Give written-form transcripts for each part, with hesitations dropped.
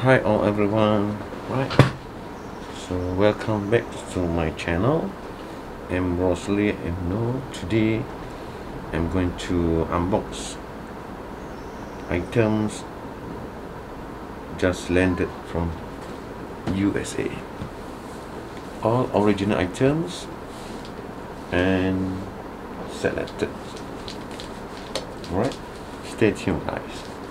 Hi all everyone, right, so welcome back to my channel. I'm Rosalie, and today I'm going to unbox items just landed from USA, all original items and selected. Alright, stay tuned guys.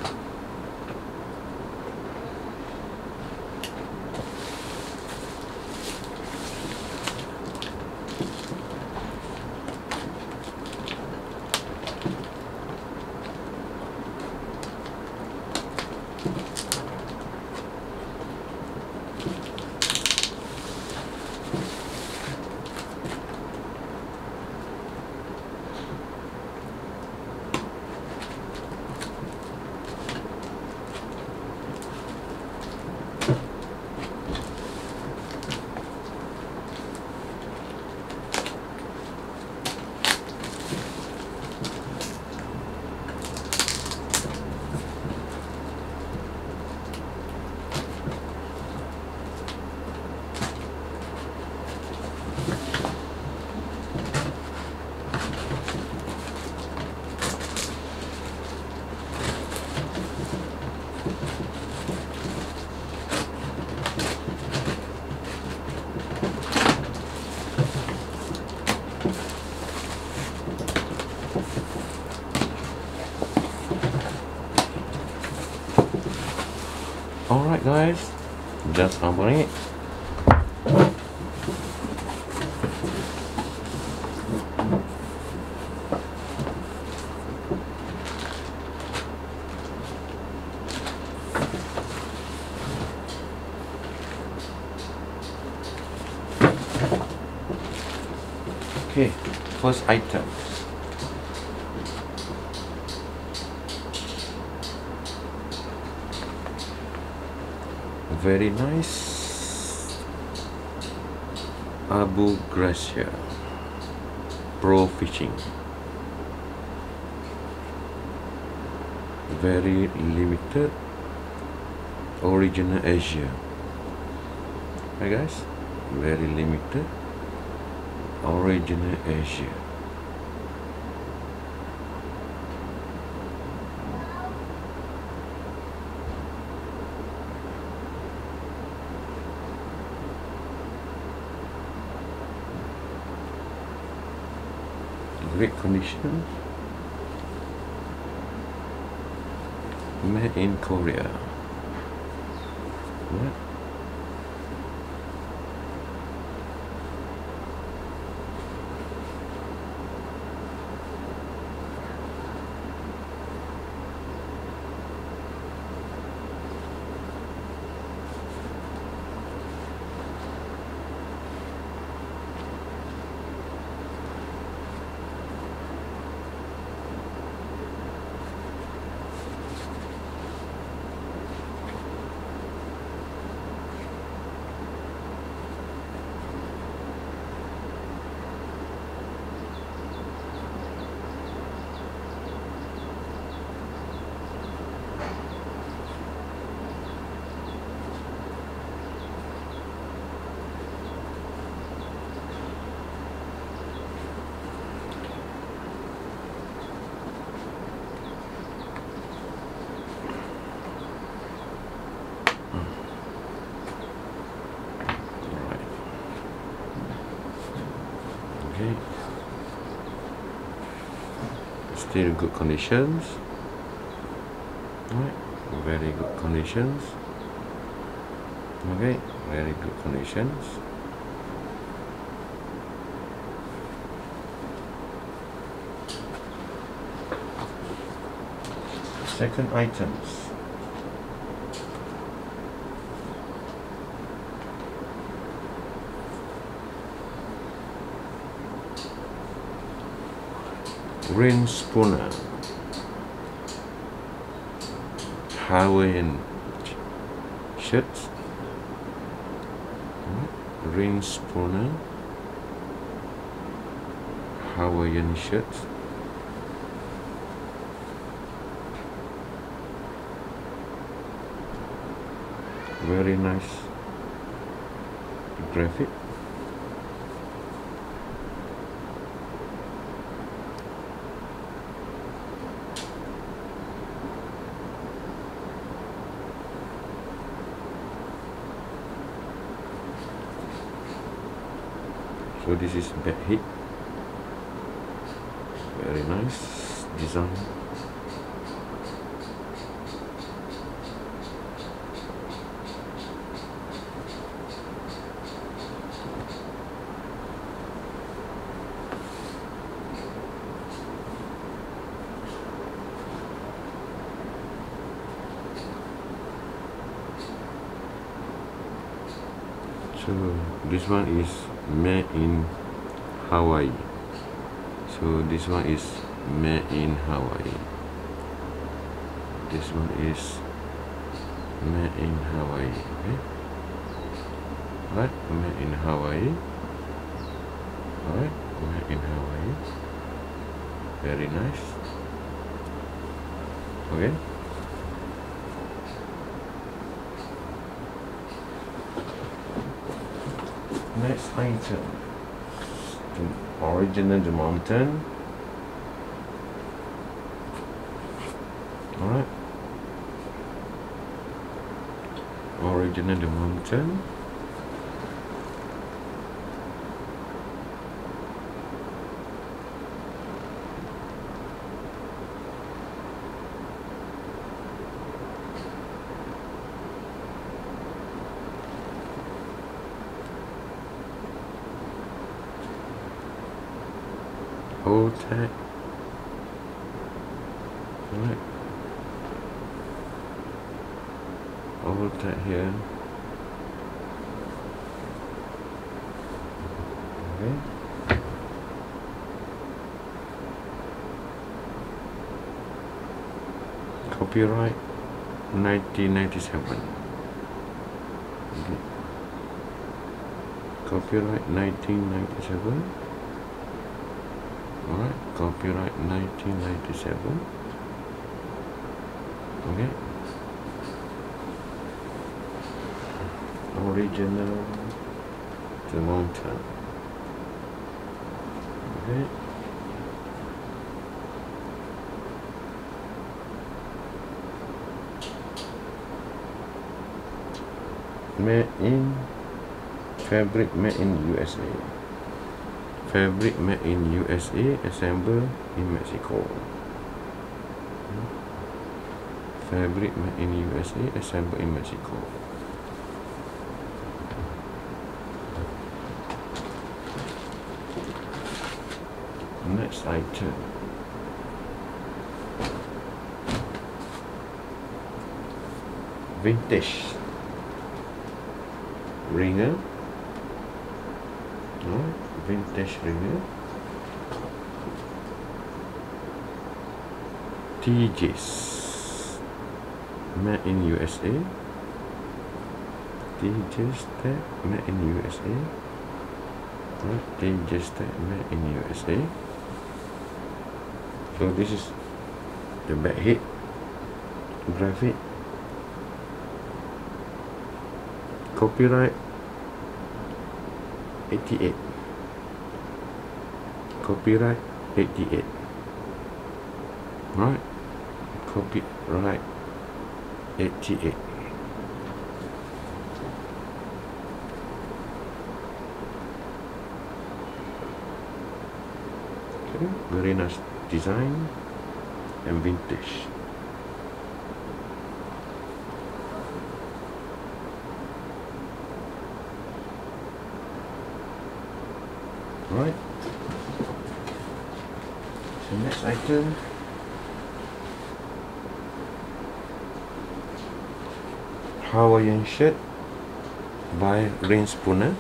Alright guys, just open it. Okay, first item. Very nice Abu Gracia Pro Fishing. Very limited, original Asia. Hi guys, very limited, original Asia. Great condition, made in Korea. What? Okay, still in good conditions. Right, very good conditions. Okay, very good conditions. Second items. Ring spooner, Hawaiian shirts. Ring spooner, Hawaiian shirts. Very nice graphic. So this is back hit. Very nice design. So this one is made in Hawaii. So this one is made in Hawaii. This one is made in Hawaii. Okay. Right, made in Hawaii. Alright, made in Hawaii. Very nice. Okay. Next item, the original the mountain. Alright, original the mountain. Old tag. Alright. Old tag here. Okay. Copyright 1997. Okay. Copyright 1997. Alright, copyright 1997. Okay. Original the mountain. Okay. Made in fabric made in USA. Fabric made in USA, assembled in Mexico. Fabric made in USA, assembled in Mexico. Next item. Vintage ringer. Vintage ringer. TJs made in USA. TJs tag made in USA. TJs tag made in USA. So this is the back hit graphic. Copyright 88. Copyright 88. Right? Copyright 88. Okay, very nice design and vintage. Right. So next item, Hawaiian shirt by Rain Spooner.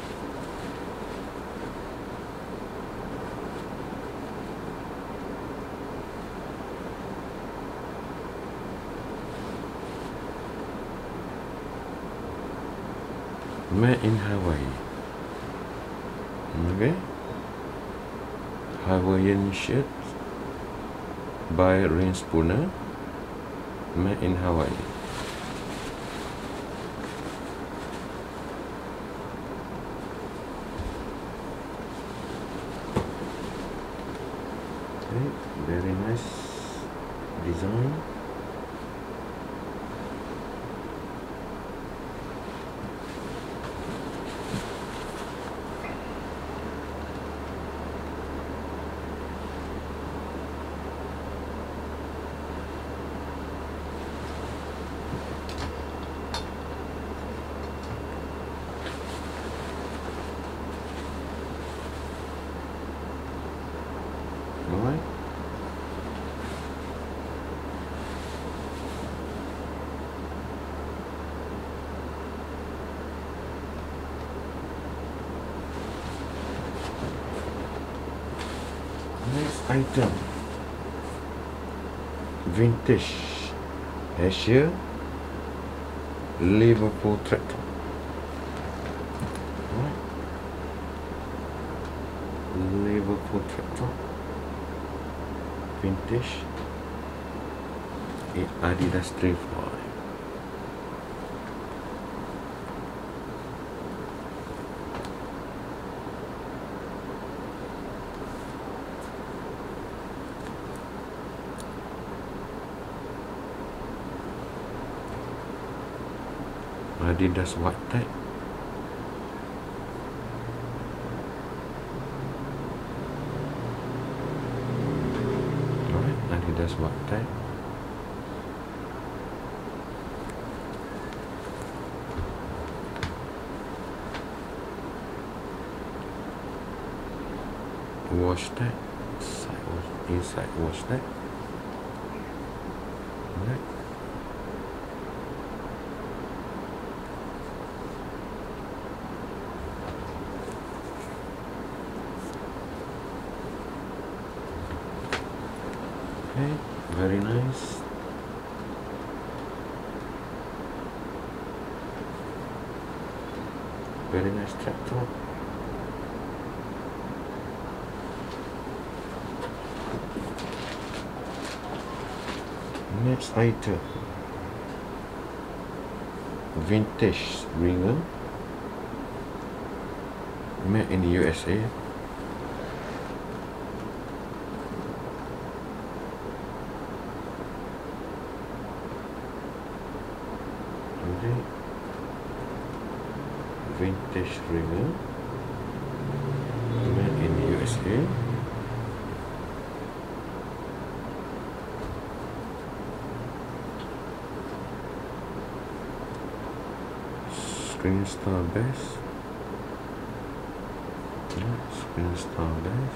Made in Hawaii. Okay. Hawaiian shirt by Rain Spooner, made in Hawaii. Okay, very nice design. Alright. Next item, vintage Asia Liverpool tractor. Alright. Liverpool tractor, vintage, Adidas 35. Adidas white tag. Alright, Adidas white tag. Wash tag, side wash, inside wash tag. Alright. Okay, very nice. Very nice tractor. Next item, vintage ringer, made in the USA. Okay. Vintage ringer, made in the USA. Screen star base. Yeah, screen star base.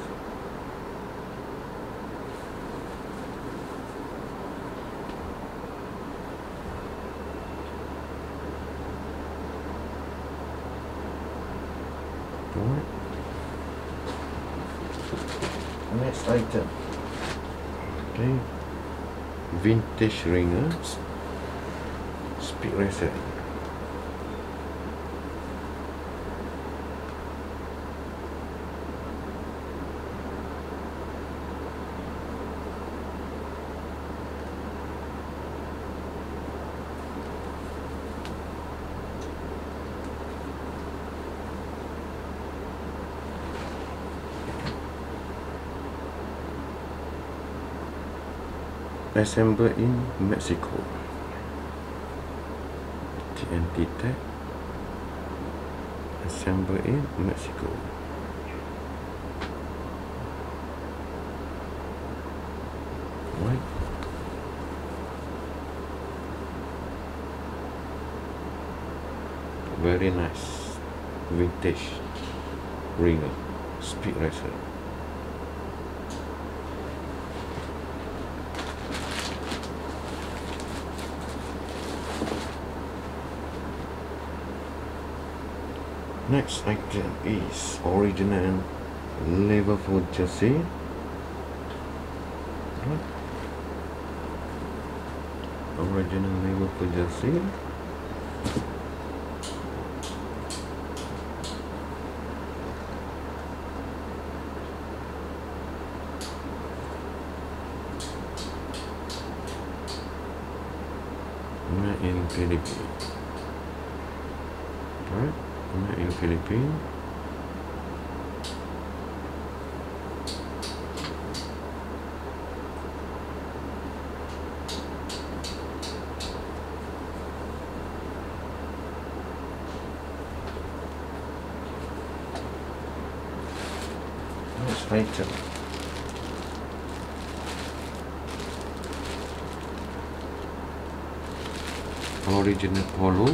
Alright. Next item. Okay. Vintage ringer, speed racer. Assembled in Mexico. TNT tag. Assembled in Mexico. Right. Very nice vintage ringer, speed racer. Next item is original Liverpool jersey. Original Liverpool jersey. Made in Philippines. Alright. Made in Philippines. Next item. Original polo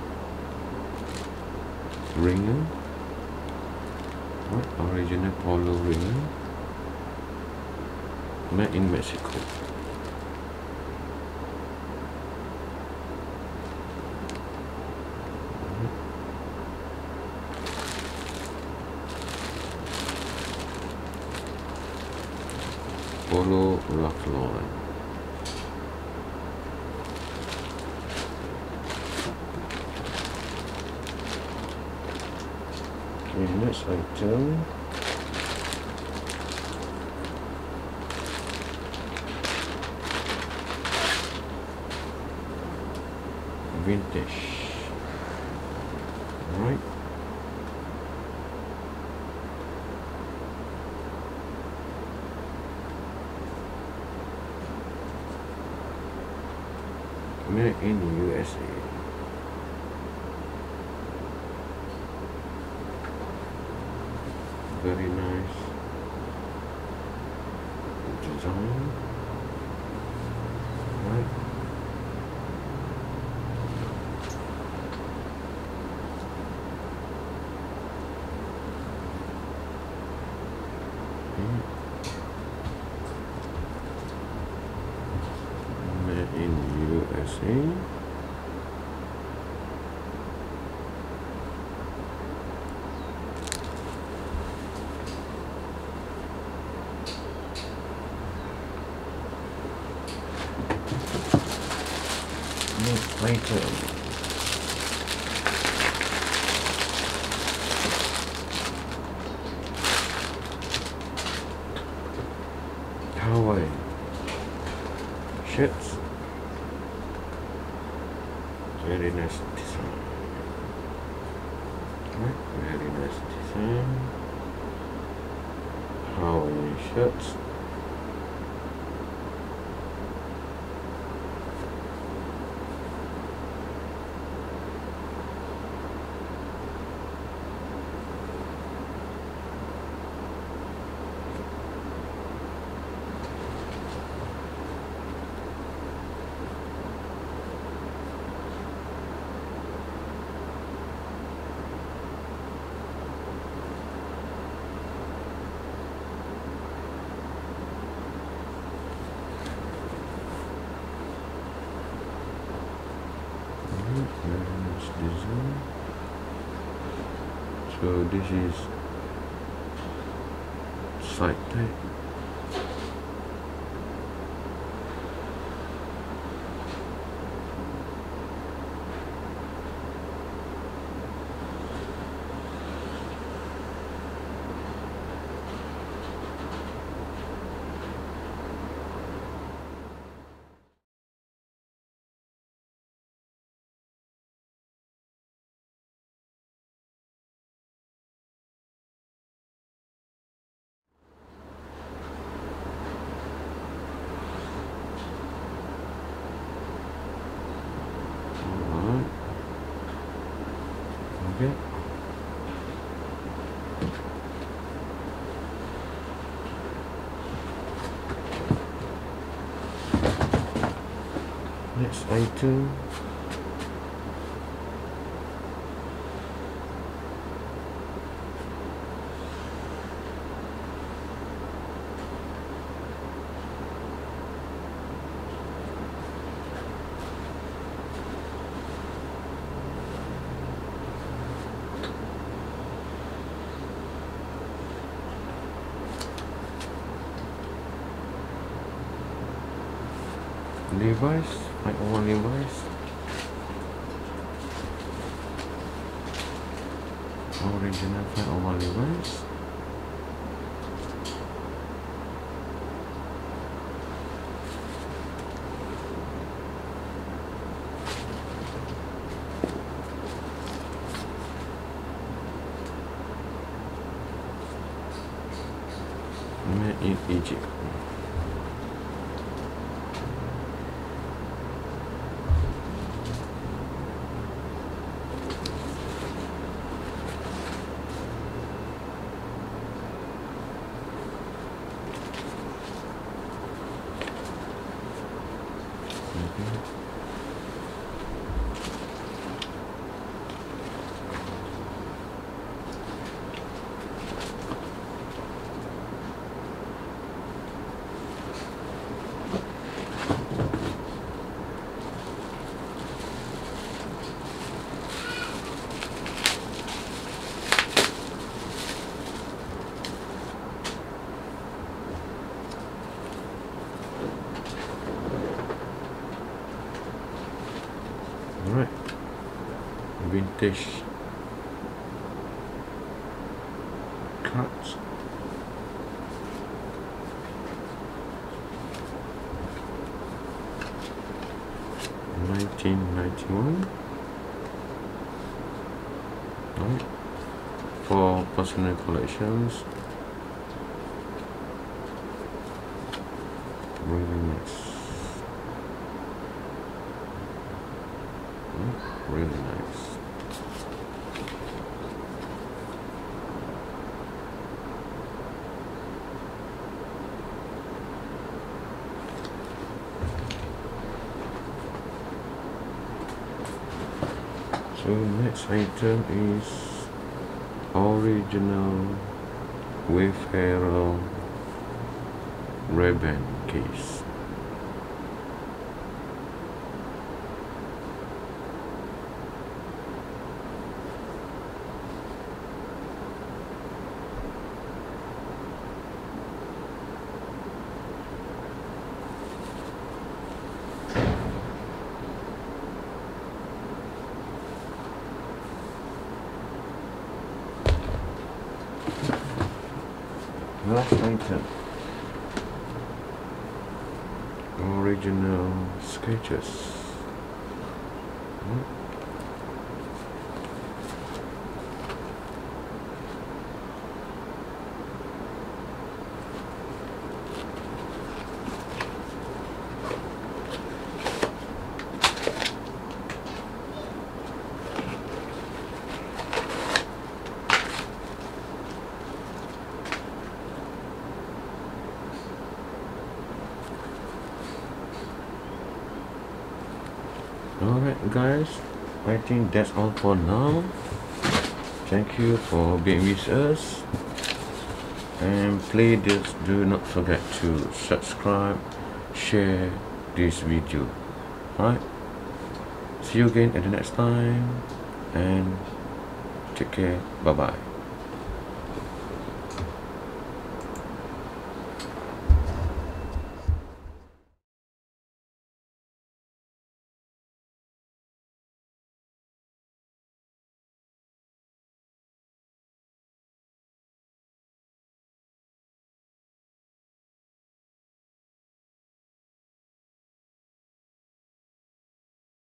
ringer. What? Original polo ringer. Made in Mexico. Polo Ralph Lauren. Okay, next item. Vintage. Alright. Made in USA. Very nice design. Right. Made in USA. Next item. Hawaii shirts. Very nice design. Right, very nice design. Hawaii shirts. Design. So this is side tag. Okay. Next item. Levi's, I own Levi's. Original 501 Levi's. Made in Egypt. Alright, vintage cards. $19.91. Alright, for personal collections. Really nice. Really nice. So next item is original Wayfarer ribbon case. Last item, original sketches. Alright guys, I think that's all for now. Thank you for being with us, and please do not forget to subscribe, share this video. Alright, see you again at the next time, and take care. Bye bye.